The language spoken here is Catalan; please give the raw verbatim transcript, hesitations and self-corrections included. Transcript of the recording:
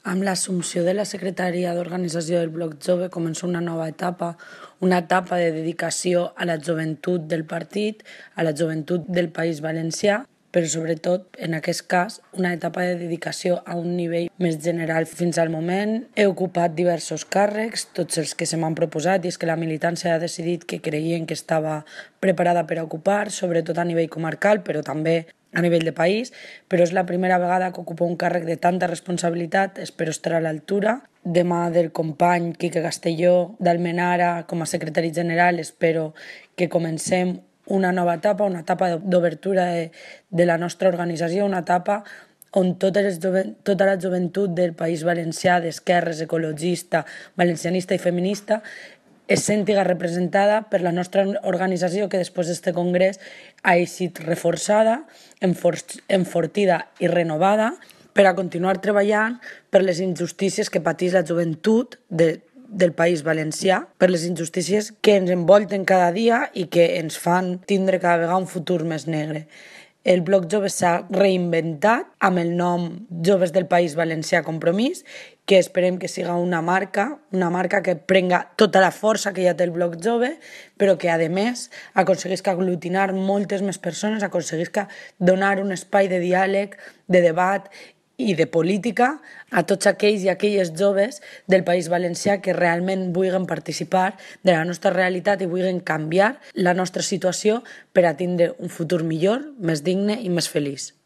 Amb l'assumpció de la secretaria d'organització del Bloc Jove comença una nova etapa, una etapa de dedicació a la joventut del partit, a la joventut del País Valencià, però sobretot, en aquest cas, una etapa de dedicació a un nivell més general. Fins al moment he ocupat diversos càrrecs, tots els que se m'han proposat, i és que la militància ha decidit que creien que estava preparada per a ocupar, sobretot a nivell comarcal, però també a nivell de país, però és la primera vegada que ocupo un càrrec de tanta responsabilitat, espero estar a l'altura. De mà del company Quique Castelló d'Almenara com a secretari general, espero que comencem una nova etapa, una etapa d'obertura de, de la nostra organització, una etapa on tota, les joven, tota la joventut del País Valencià, d'esquerres, ecologista, valencianista i feminista, es sentiga representada per la nostra organització, que després d'este congrés ha eixit reforçada, enfortida i renovada per a continuar treballant per les injustícies que pateix la joventut de, del País Valencià, per les injustícies que ens envolten cada dia i que ens fan tindre cada vegada un futur més negre. El Bloc Jove s'ha reinventat amb el nom Joves del País Valencià Compromís, que esperem que siga una marca, una marca que prenga tota la força que ja té el Bloc Jove, però que, a més, aconseguisca aglutinar moltes més persones, aconseguisca donar un espai de diàleg, de debat i de política a tots aquells i aquelles joves del País Valencià que realment vulguin participar de la nostra realitat i vulguin canviar la nostra situació per a tindre un futur millor, més digne i més feliç.